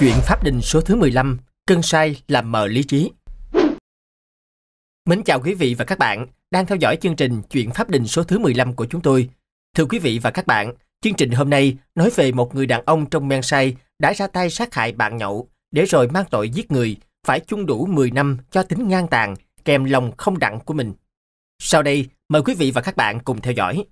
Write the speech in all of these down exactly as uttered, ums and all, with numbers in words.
Chuyện pháp đình số thứ mười lăm, cơn say làm mờ lý trí. Mến chào quý vị và các bạn đang theo dõi chương trình Chuyện pháp đình số thứ mười lăm của chúng tôi. Thưa quý vị và các bạn, chương trình hôm nay nói về một người đàn ông trong men say đã ra tay sát hại bạn nhậu để rồi mang tội giết người, phải chung đủ mười năm cho tính ngang tàn kèm lòng không đặng của mình. Sau đây, mời quý vị và các bạn cùng theo dõi.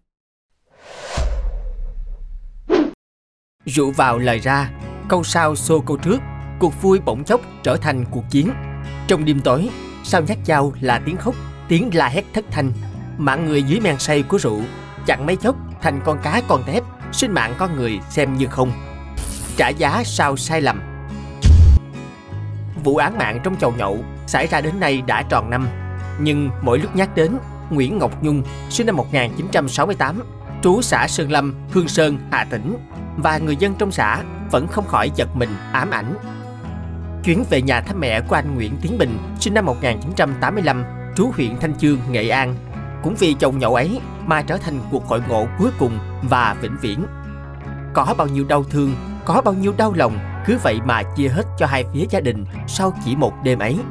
Rượu vào lời ra, câu sau xô câu trước, cuộc vui bỗng chốc trở thành cuộc chiến. Trong đêm tối, sau nhát dao là tiếng khóc, tiếng la hét thất thanh. Mạng người dưới men say của rượu, chẳng mấy chốc thành con cá con tép, sinh mạng con người xem như không. Trả giá sau sai lầm. Vụ án mạng trong chầu nhậu xảy ra đến nay đã tròn năm, nhưng mỗi lúc nhắc đến Nguyễn Ngọc Nhung, sinh năm một nghìn chín trăm sáu mươi tám, trú xã Sơn Lâm, Hương Sơn, Hà Tĩnh, và người dân trong xã vẫn không khỏi giật mình ám ảnh. Chuyến về nhà thăm mẹ của anh Nguyễn Tiến Bình, sinh năm một nghìn chín trăm tám mươi lăm, trú huyện Thanh Chương, Nghệ An, cũng vì chầu nhậu ấy mà trở thành cuộc hội ngộ cuối cùng và vĩnh viễn. Có bao nhiêu đau thương, có bao nhiêu đau lòng, cứ vậy mà chia hết cho hai phía gia đình sau chỉ một đêm ấy.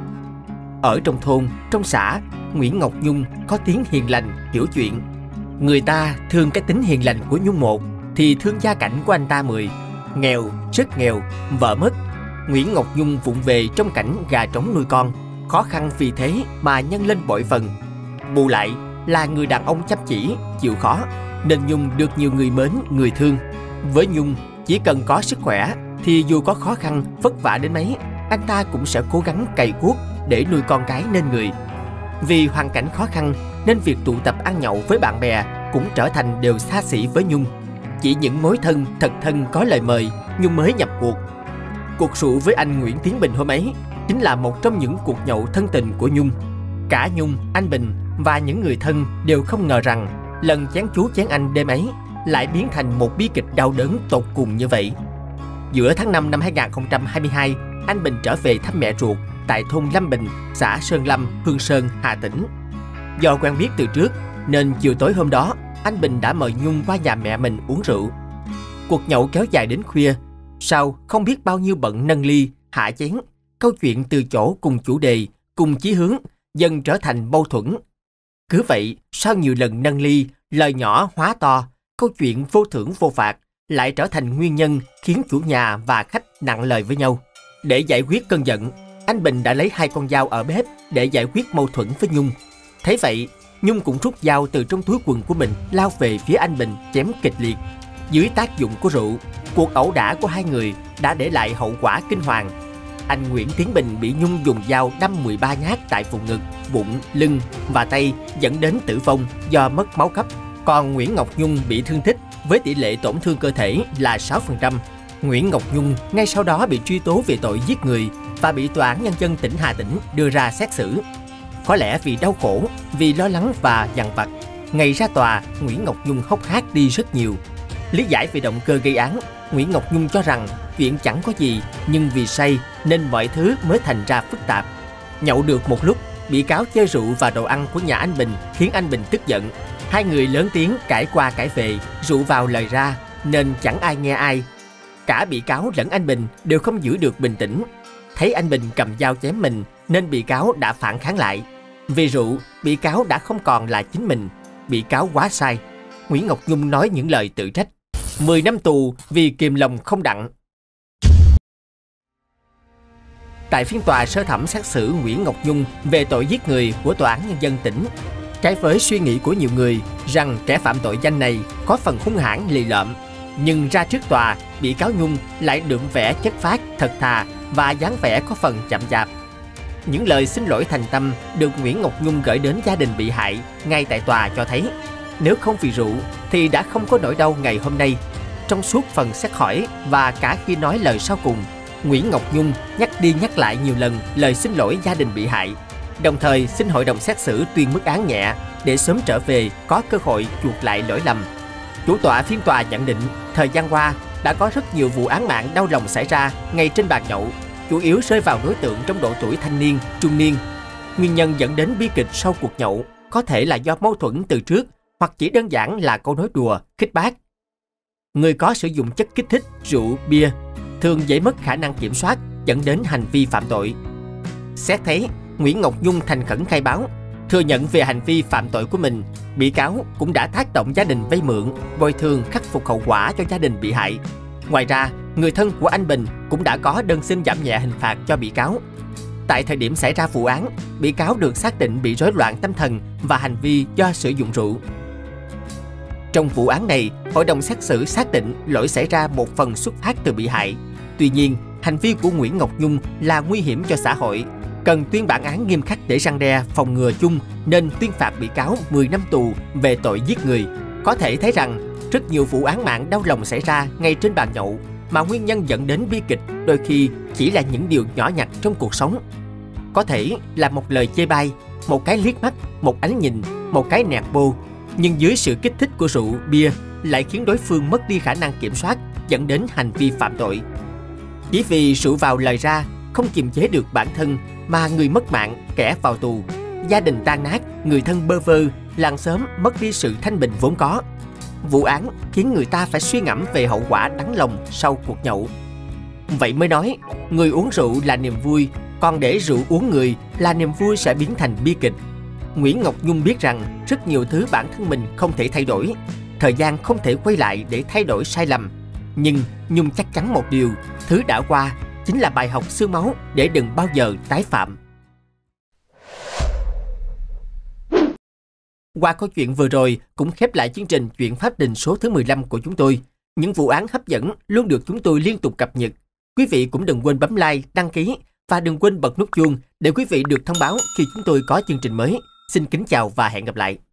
Ở trong thôn, trong xã, Nguyễn Ngọc Nhung có tiếng hiền lành, hiểu chuyện. Người ta thương cái tính hiền lành của Nhung một, thì thương gia cảnh của anh ta mười. Nghèo, rất nghèo, vợ mất. Nguyễn Ngọc Nhung vụng về trong cảnh gà trống nuôi con, khó khăn vì thế mà nhân lên bội phần. Bù lại là người đàn ông chăm chỉ, chịu khó, nên Nhung được nhiều người mến, người thương. Với Nhung, chỉ cần có sức khỏe thì dù có khó khăn, vất vả đến mấy, anh ta cũng sẽ cố gắng cày cuốc để nuôi con cái nên người. Vì hoàn cảnh khó khăn nên việc tụ tập ăn nhậu với bạn bè cũng trở thành điều xa xỉ với Nhung. Chỉ những mối thân thật thân có lời mời, Nhung mới nhập cuộc. Cuộc rượu với anh Nguyễn Tiến Bình hôm ấy chính là một trong những cuộc nhậu thân tình của Nhung. Cả Nhung, anh Bình và những người thân đều không ngờ rằng lần chén chú chén anh đêm ấy lại biến thành một bi kịch đau đớn tột cùng như vậy. Giữa tháng năm năm hai nghìn không trăm hai mươi hai, anh Bình trở về thăm mẹ ruột tại thôn Lâm Bình, xã Sơn Lâm, Hương Sơn, Hà Tĩnh. Do quen biết từ trước nên chiều tối hôm đó, anh Bình đã mời Nhung qua nhà mẹ mình uống rượu. Cuộc nhậu kéo dài đến khuya. Sau không biết bao nhiêu bận nâng ly, hạ chén, câu chuyện từ chỗ cùng chủ đề, cùng chí hướng dần trở thành mâu thuẫn. Cứ vậy, sau nhiều lần nâng ly, lời nhỏ hóa to, câu chuyện vô thưởng vô phạt lại trở thành nguyên nhân khiến chủ nhà và khách nặng lời với nhau. Để giải quyết cơn giận, anh Bình đã lấy hai con dao ở bếp để giải quyết mâu thuẫn với Nhung. Thế vậy, Nhung cũng rút dao từ trong túi quần của mình lao về phía anh Bình chém kịch liệt. Dưới tác dụng của rượu, cuộc ẩu đả của hai người đã để lại hậu quả kinh hoàng. Anh Nguyễn Tiến Bình bị Nhung dùng dao đâm mười ba nhát tại vùng ngực, bụng, lưng và tay dẫn đến tử vong do mất máu cấp. Còn Nguyễn Ngọc Nhung bị thương tích với tỷ lệ tổn thương cơ thể là sáu phần trăm. Nguyễn Ngọc Nhung ngay sau đó bị truy tố về tội giết người và bị Tòa án Nhân dân tỉnh Hà Tĩnh đưa ra xét xử. Có lẽ vì đau khổ, vì lo lắng và dằn vặt, ngày ra tòa, Nguyễn Ngọc Nhung hốc hác đi rất nhiều. Lý giải về động cơ gây án, Nguyễn Ngọc Nhung cho rằng chuyện chẳng có gì, nhưng vì say nên mọi thứ mới thành ra phức tạp. Nhậu được một lúc, bị cáo chơi rượu và đồ ăn của nhà anh Bình khiến anh Bình tức giận. Hai người lớn tiếng cãi qua cãi về, rượu vào lời ra nên chẳng ai nghe ai. Cả bị cáo lẫn anh Bình đều không giữ được bình tĩnh. Thấy anh Bình cầm dao chém mình nên bị cáo đã phản kháng lại. Vì rượu, bị cáo đã không còn là chính mình. Bị cáo quá sai. Nguyễn Ngọc Nhung nói những lời tự trách. mười năm tù vì kìm lòng không đặng. Tại phiên tòa sơ thẩm xét xử Nguyễn Ngọc Nhung về tội giết người của Tòa án Nhân dân tỉnh, trái với suy nghĩ của nhiều người rằng kẻ phạm tội danh này có phần hung hãn lì lợm, nhưng ra trước tòa, bị cáo Nhung lại đượm vẻ chất phác, thật thà và dáng vẻ có phần chậm chạp. Những lời xin lỗi thành tâm được Nguyễn Ngọc Nhung gửi đến gia đình bị hại ngay tại tòa cho thấy nếu không vì rượu thì đã không có nỗi đau ngày hôm nay. Trong suốt phần xét hỏi và cả khi nói lời sau cùng, Nguyễn Ngọc Nhung nhắc đi nhắc lại nhiều lần lời xin lỗi gia đình bị hại, đồng thời xin hội đồng xét xử tuyên mức án nhẹ để sớm trở về có cơ hội chuộc lại lỗi lầm. Chủ tọa phiên tòa nhận định thời gian qua đã có rất nhiều vụ án mạng đau lòng xảy ra ngay trên bàn nhậu, chủ yếu rơi vào đối tượng trong độ tuổi thanh niên, trung niên. Nguyên nhân dẫn đến bi kịch sau cuộc nhậu có thể là do mâu thuẫn từ trước hoặc chỉ đơn giản là câu nói đùa, khích bác. Người có sử dụng chất kích thích, rượu, bia thường dễ mất khả năng kiểm soát, dẫn đến hành vi phạm tội. Xét thấy Nguyễn Ngọc Nhung thành khẩn khai báo, thừa nhận về hành vi phạm tội của mình, bị cáo cũng đã tác động gia đình vay mượn, bồi thường khắc phục hậu quả cho gia đình bị hại. Ngoài ra, người thân của anh Bình cũng đã có đơn xin giảm nhẹ hình phạt cho bị cáo. Tại thời điểm xảy ra vụ án, bị cáo được xác định bị rối loạn tâm thần và hành vi do sử dụng rượu. Trong vụ án này, hội đồng xét xử xác định lỗi xảy ra một phần xuất phát từ bị hại. Tuy nhiên, hành vi của Nguyễn Ngọc Nhung là nguy hiểm cho xã hội, cần tuyên bản án nghiêm khắc để răn đe phòng ngừa chung, nên tuyên phạt bị cáo mười năm tù về tội giết người. Có thể thấy rằng, rất nhiều vụ án mạng đau lòng xảy ra ngay trên bàn nhậu, mà nguyên nhân dẫn đến bi kịch đôi khi chỉ là những điều nhỏ nhặt trong cuộc sống. Có thể là một lời chê bai, một cái liếc mắt, một ánh nhìn, một cái nẹt bô, nhưng dưới sự kích thích của rượu, bia lại khiến đối phương mất đi khả năng kiểm soát, dẫn đến hành vi phạm tội. Chỉ vì rượu vào lời ra, không kiềm chế được bản thân mà người mất mạng, kẻ vào tù, gia đình tan nát, người thân bơ vơ, làng xóm mất đi sự thanh bình vốn có. Vụ án khiến người ta phải suy ngẫm về hậu quả đắng lòng sau cuộc nhậu. Vậy mới nói, người uống rượu là niềm vui, còn để rượu uống người là niềm vui sẽ biến thành bi kịch. Nguyễn Ngọc Nhung biết rằng rất nhiều thứ bản thân mình không thể thay đổi, thời gian không thể quay lại để thay đổi sai lầm. Nhưng Nhung chắc chắn một điều, thứ đã qua chính là bài học xương máu để đừng bao giờ tái phạm. Qua câu chuyện vừa rồi cũng khép lại chương trình Chuyện Pháp Đình số thứ mười lăm của chúng tôi. Những vụ án hấp dẫn luôn được chúng tôi liên tục cập nhật. Quý vị cũng đừng quên bấm like, đăng ký và đừng quên bật nút chuông để quý vị được thông báo khi chúng tôi có chương trình mới. Xin kính chào và hẹn gặp lại.